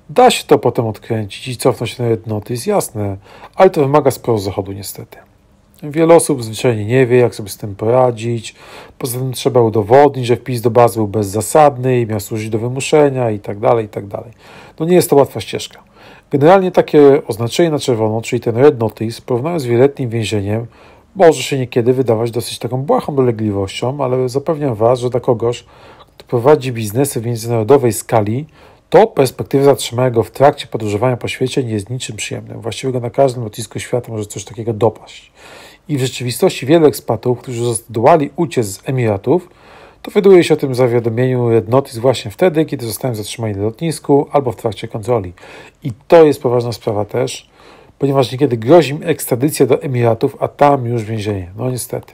Da się to potem odkręcić i cofnąć na jednoty, jest jasne, ale to wymaga sporo zachodu niestety. Wiele osób zwyczajnie nie wie, jak sobie z tym poradzić. Poza tym trzeba udowodnić, że wpis do bazy był bezzasadny i miał służyć do wymuszenia itd. No nie jest to łatwa ścieżka. Generalnie takie oznaczenie na czerwono, czyli ten red notice, porównując z wieloletnim więzieniem, może się niekiedy wydawać dosyć taką błahą dolegliwością, ale zapewniam Was, że dla kogoś, kto prowadzi biznesy w międzynarodowej skali, to perspektywa zatrzymanego w trakcie podróżowania po świecie nie jest niczym przyjemnym. Właściwie go na każdym lotnisku świata może coś takiego dopaść. I w rzeczywistości wielu ekspatów, którzy zdołali uciec z Emiratów, dowiaduje się o tym zawiadomieniu Red Notice właśnie wtedy, kiedy zostają zatrzymani na lotnisku albo w trakcie kontroli. I to jest poważna sprawa też, ponieważ niekiedy grozi im ekstradycja do Emiratów, a tam już więzienie. No niestety.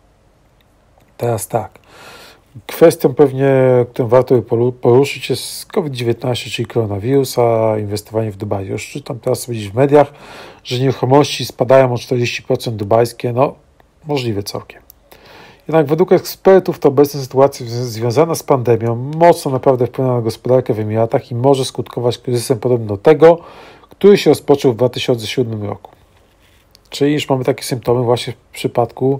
Teraz tak. Kwestią pewnie, którą warto poruszyć jest COVID-19, czyli koronawirus, a inwestowanie w Dubaju. Już czytam teraz gdzieś w mediach, że nieruchomości spadają o 40% dubajskie. No, możliwe całkiem. Jednak według ekspertów to obecna sytuacja związana z pandemią mocno naprawdę wpływa na gospodarkę w Emiratach i może skutkować kryzysem podobnym do tego, który się rozpoczął w 2007 roku. Czyli już mamy takie symptomy właśnie w przypadku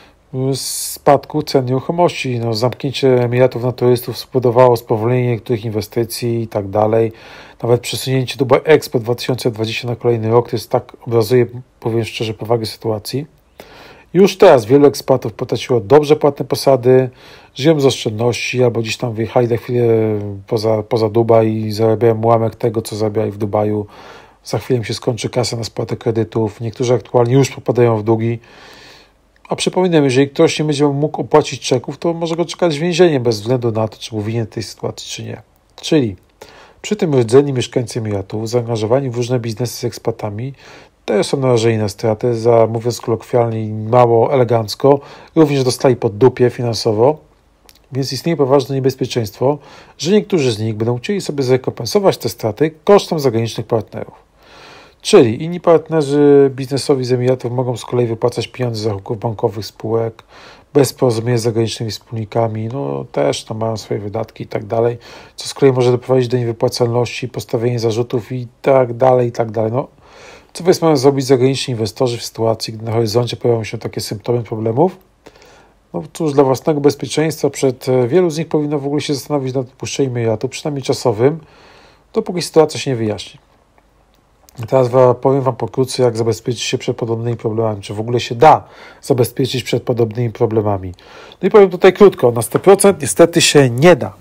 spadku cen nieruchomości. No, zamknięcie Emiratów na turystów spowodowało spowolnienie niektórych inwestycji i tak dalej. Nawet przesunięcie Dubai Expo 2020 na kolejny rok to jest tak, obrazuje, powiem szczerze, powagę sytuacji. Już teraz wielu ekspatów potraciło dobrze płatne posady, żyją z oszczędności albo gdzieś tam wyjechali na chwilę poza Dubaj i zarabiają ułamek tego, co zarabiali w Dubaju. Za chwilę im się skończy kasa na spłatę kredytów. Niektórzy aktualnie już popadają w długi. A przypominam, jeżeli ktoś nie będzie mógł opłacić czeków, to może go czekać więzienie bez względu na to, czy był winien tej sytuacji, czy nie. Czyli przy tym rdzenni mieszkańcy Emiratów, zaangażowani w różne biznesy z ekspatami, też są narażeni na stratę, mówiąc kolokwialnie i mało elegancko, również dostali pod dupie finansowo, więc istnieje poważne niebezpieczeństwo, że niektórzy z nich będą chcieli sobie zrekompensować te straty kosztem zagranicznych partnerów. Czyli inni partnerzy biznesowi z Emiratów mogą z kolei wypłacać pieniądze z rachunków bankowych spółek, bez porozumienia z zagranicznymi wspólnikami, no też tam mają swoje wydatki i tak dalej, co z kolei może doprowadzić do niewypłacalności, postawienia zarzutów i tak dalej. No, co więc mają zrobić zagraniczni inwestorzy w sytuacji, gdy na horyzoncie pojawią się takie symptomy problemów? No cóż, dla własnego bezpieczeństwa wielu z nich powinno w ogóle się zastanowić nad opuszczeniem Emiratu, przynajmniej czasowym, dopóki sytuacja się nie wyjaśni. Teraz powiem Wam pokrótce, jak zabezpieczyć się przed podobnymi problemami, czy w ogóle się da zabezpieczyć przed podobnymi problemami. No i powiem tutaj krótko, na 100% niestety się nie da.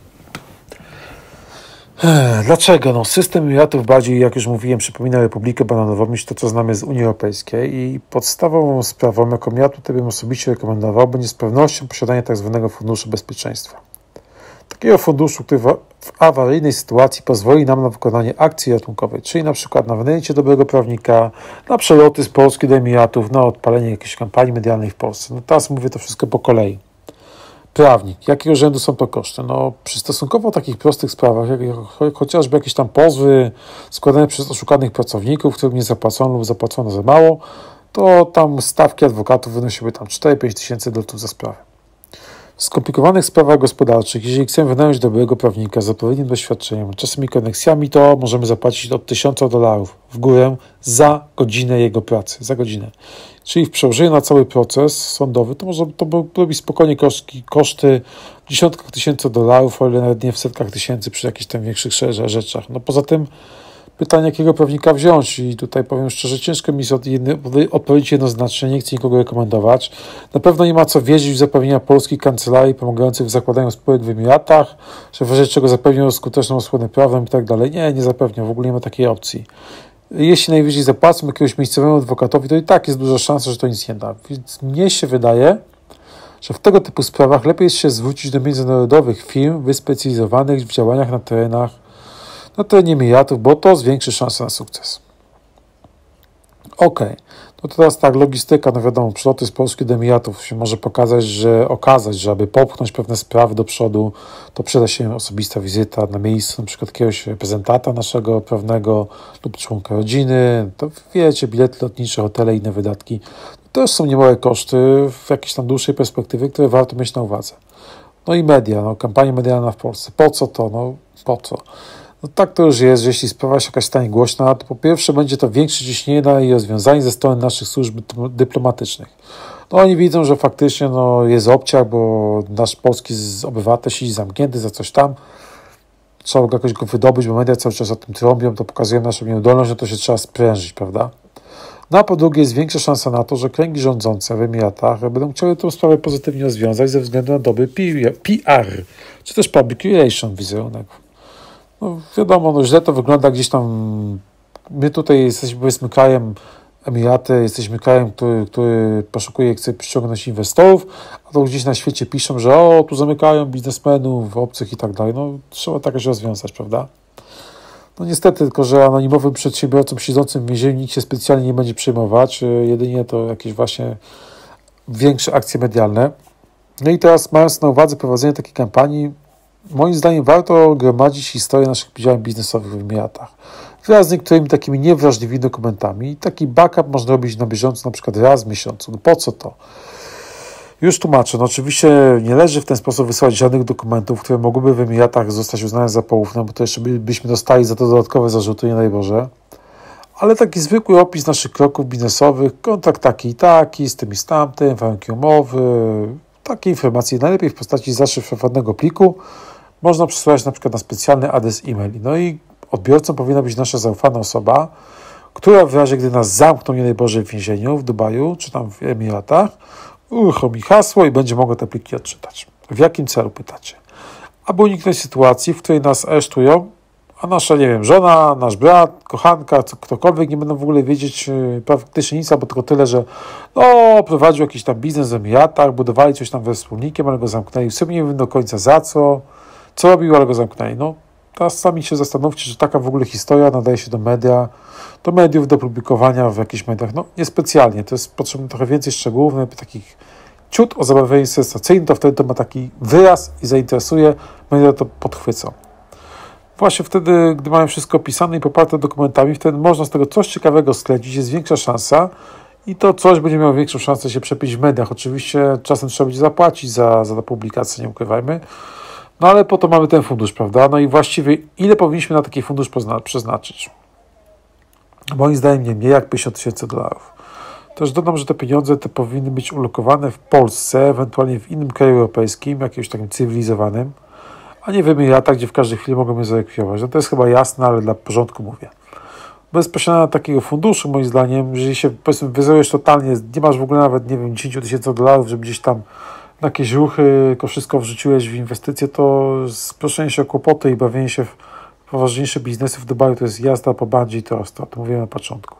Dlaczego? No, system Emiratów bardziej, jak już mówiłem, przypomina Republikę Bananową niż to, co znamy z Unii Europejskiej i podstawową sprawą, jaką ja tutaj bym osobiście rekomendował, będzie z pewnością posiadanie tzw. funduszu bezpieczeństwa. Takiego funduszu, który w awaryjnej sytuacji pozwoli nam na wykonanie akcji ratunkowej, czyli na przykład na wynajęcie dobrego prawnika, na przeloty z Polski do Emiratów, na odpalenie jakiejś kampanii medialnej w Polsce. No teraz mówię to wszystko po kolei. Prawnik. Jakiego rzędu są to koszty? No, przy stosunkowo takich prostych sprawach, jak chociażby jakieś tam pozwy składane przez oszukanych pracowników, którym nie zapłacono lub zapłacono za mało, to tam stawki adwokatów wynosiły tam 4-5 tysięcy dolców za sprawę. W skomplikowanych sprawach gospodarczych, jeżeli chcemy wynająć dobrego prawnika z odpowiednim doświadczeniem, czasami koneksjami, to możemy zapłacić od $1000 w górę za godzinę jego pracy, za godzinę. Czyli w przełożeniu na cały proces sądowy, to może to robi spokojnie koszty w dziesiątkach tysięcy dolarów, o ile nawet nie w setkach tysięcy przy jakichś tam większych rzeczach. No poza tym pytanie, jakiego prawnika wziąć i tutaj powiem szczerze, ciężko mi odpowiedzieć jednoznacznie, nie chcę nikogo rekomendować. Na pewno nie ma co wierzyć w zapewnienia polskich kancelarii pomagających w zakładaniu spółek w Emiratach, że w razie czego zapewnią skuteczną osłonę prawną i tak dalej. Nie zapewnią, w ogóle nie ma takiej opcji. Jeśli najwyżej zapłacą jakiegoś miejscowemu adwokatowi, to i tak jest duża szansa, że to nic nie da. Więc mnie się wydaje, że w tego typu sprawach lepiej jest się zwrócić do międzynarodowych firm wyspecjalizowanych w działaniach na terenie Emiratów, bo to zwiększy szanse na sukces. No teraz tak, logistyka, no wiadomo, przeloty z Polski do Emiratów się może okazać, że aby popchnąć pewne sprawy do przodu, to przyda się osobista wizyta na miejscu, na przykład jakiegoś reprezentanta naszego prawnego lub członka rodziny, to wiecie, bilety lotnicze, hotele, inne wydatki. To też są niemałe koszty w jakiejś tam dłuższej perspektywie, które warto mieć na uwadze. No i media, kampania medialna w Polsce. Po co to? Po co? No tak to już jest, że jeśli sprawa się jakaś stanie głośna, to po pierwsze będzie to większe ciśnienie na jej rozwiązanie ze strony naszych służb dyplomatycznych. No oni widzą, że faktycznie jest obciach, bo nasz polski obywatel siedzi zamknięty za coś tam. Trzeba jakoś go wydobyć, bo media cały czas o tym trąbią, to pokazują naszą nieudolność, że to się trzeba sprężyć, prawda? No a po drugie jest większa szansa na to, że kręgi rządzące w Emiratach będą chciały tę sprawę pozytywnie rozwiązać ze względu na dobry PR, czy też public relation wizerunek. No wiadomo, źle to wygląda gdzieś tam. My tutaj jesteśmy, powiedzmy, krajem Emiraty, jesteśmy krajem, który poszukuje, chce przyciągnąć inwestorów, a to gdzieś na świecie piszą, że tu zamykają biznesmenów, obcych i tak dalej. No trzeba tak się rozwiązać, prawda? No niestety, tylko że anonimowym przedsiębiorcom siedzącym w więzieniu nikt się specjalnie nie będzie przejmować, jedynie to jakieś właśnie większe akcje medialne. No i teraz, mając na uwadze prowadzenie takiej kampanii, moim zdaniem warto gromadzić historię naszych działań biznesowych w Emiratach wraz z niektórymi takimi niewrażliwymi dokumentami. Taki backup można robić na bieżąco, na przykład raz w miesiącu. No po co to? Już tłumaczę. No oczywiście nie leży w ten sposób wysyłać żadnych dokumentów, które mogłyby w Emiratach zostać uznane za poufne, bo to jeszcze byśmy dostali za to dodatkowe zarzuty, nie daj Boże. Ale taki zwykły opis naszych kroków biznesowych, kontrakt taki i taki, z tym i z tamtym, warunki umowy, takie informacje najlepiej w postaci zaszyfrowanego pliku można przesyłać na przykład na specjalny adres e-mail. No i odbiorcą powinna być nasza zaufana osoba, która w razie, gdy nas zamkną, nie daj Boże, w więzieniu w Dubaju czy tam w Emiratach, uruchomi hasło i będzie mogła te pliki odczytać. W jakim celu, pytacie? Aby uniknąć sytuacji, w której nas aresztują, a nasza, nie wiem, żona, nasz brat, kochanka, ktokolwiek nie będą w ogóle wiedzieć praktycznie nic, albo tylko tyle, że prowadził jakiś tam biznes w Emiratach, budowali coś tam we wspólnikiem, ale go zamknęli. W sumie nie wiem do końca za co robił, ale go zamknęli. No, teraz sami się zastanówcie, że taka w ogóle historia nadaje się do mediów, do publikowania w jakichś mediach. No, niespecjalnie. To jest potrzebne trochę więcej szczegółów, takich ciut o zabawieniu sensacyjnym, to wtedy to ma taki wyraz i zainteresuje, media to podchwycą. Właśnie wtedy, gdy mamy wszystko opisane i poparte dokumentami, wtedy można z tego coś ciekawego sklecić, jest większa szansa i to coś będzie miało większą szansę się przepić w mediach. Oczywiście czasem trzeba będzie zapłacić za publikację, nie ukrywajmy, no ale po to mamy ten fundusz, prawda? No i właściwie ile powinniśmy na taki fundusz przeznaczyć? Moim zdaniem nie mniej jak $50,000. Też dodam, że te pieniądze te powinny być ulokowane w Polsce, ewentualnie w innym kraju europejskim, jakimś takim cywilizowanym, a nie w Emiratach, gdzie w każdej chwili mogą je zarekwirować. No to jest chyba jasne, ale dla porządku mówię. Bez posiadania takiego funduszu, moim zdaniem, jeżeli się, powiedzmy, wyzerujesz totalnie, nie masz w ogóle nawet, nie wiem, $10,000, żeby gdzieś tam na jakieś ruchy, tylko wszystko wrzuciłeś w inwestycje, to sproszenie się o kłopoty i bawienie się w poważniejsze biznesy w Dubaju to jest jazda po bandzie i to mówiłem na początku.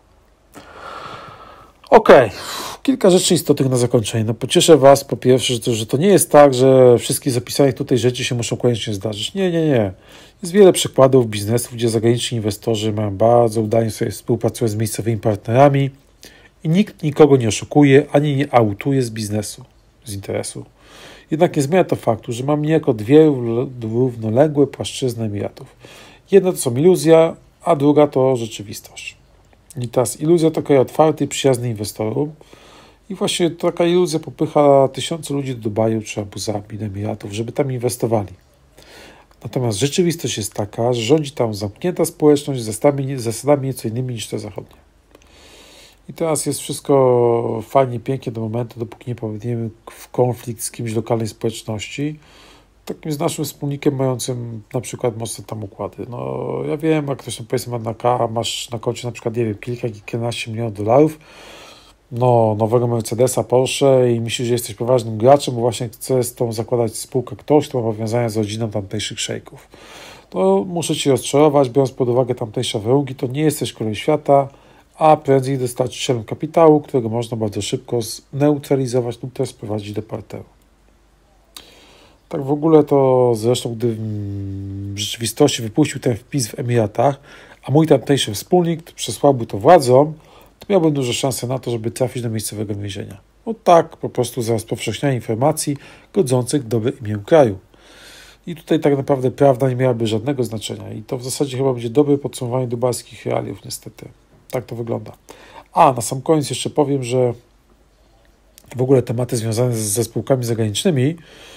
Okej, kilka rzeczy istotnych na zakończenie. No, pocieszę Was po pierwsze, że to nie jest tak, że wszystkie zapisane tutaj rzeczy się muszą koniecznie zdarzyć. Nie. Jest wiele przykładów biznesów, gdzie zagraniczni inwestorzy mają bardzo udanie sobie współpracują z miejscowymi partnerami i nikt nikogo nie oszukuje, ani nie autuje z biznesu, z interesu. Jednak nie zmienia to faktu, że mamy niejako dwie równoległe płaszczyzny Emiratów. Jedna to są iluzja, a druga to rzeczywistość. I teraz iluzja to kraj otwarty i przyjazny inwestorom i właśnie taka iluzja popycha tysiące ludzi do Dubaju czy Abu Zabi, do Emiratów, żeby tam inwestowali. Natomiast rzeczywistość jest taka, że rządzi tam zamknięta społeczność z zasadami nieco innymi niż te zachodnie. I teraz jest wszystko fajnie, pięknie do momentu, dopóki nie popadniemy w konflikt z kimś lokalnej społeczności, takim z naszym wspólnikiem mającym na przykład mocne tam układy. No ja wiem, jak ktoś tam powiedzmy masz na koncie na przykład, nie wiem, kilkanaście milionów dolarów, nowego Mercedesa, Porsche i myślisz, że jesteś poważnym graczem, bo właśnie chce z tą zakładać spółkę ktoś, kto ma powiązania z rodziną tamtejszych szejków. To muszę Ci rozczarować, biorąc pod uwagę tamtejsze warunki, to nie jesteś królem świata, a prędzej dostarczycielem kapitału, którego można bardzo szybko zneutralizować lub też sprowadzić do parteru. Tak w ogóle to zresztą, gdy w rzeczywistości wypuścił ten wpis w Emiratach, a mój tamtejszy wspólnik przesłałby to władzom, to miałbym duże szanse na to, żeby trafić do miejscowego więzienia. No tak, po prostu za rozpowszechnianie informacji godzących w dobre imię kraju. I tutaj tak naprawdę prawda nie miałaby żadnego znaczenia. I to w zasadzie chyba będzie dobre podsumowanie dubajskich realiów, niestety. Tak to wygląda. A na sam koniec jeszcze powiem, że w ogóle tematy związane ze spółkami zagranicznymi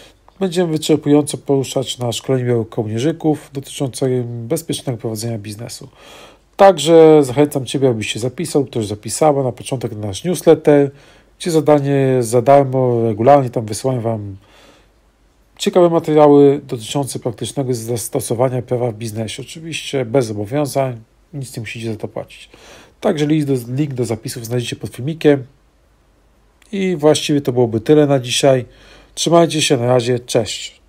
Będziemy wyczerpująco poruszać na szkoleniu kołnierzyków dotyczącym bezpiecznego prowadzenia biznesu. Także zachęcam Ciebie, abyś się zapisał, ktoś zapisała na początek na nasz newsletter, gdzie zadanie jest za darmo, regularnie tam wysyłam Wam ciekawe materiały dotyczące praktycznego zastosowania prawa w biznesie. Oczywiście bez zobowiązań, nic nie musicie za to płacić. Także link do zapisów znajdziecie pod filmikiem. I właściwie to byłoby tyle na dzisiaj. Trzymajcie się, na razie, cześć.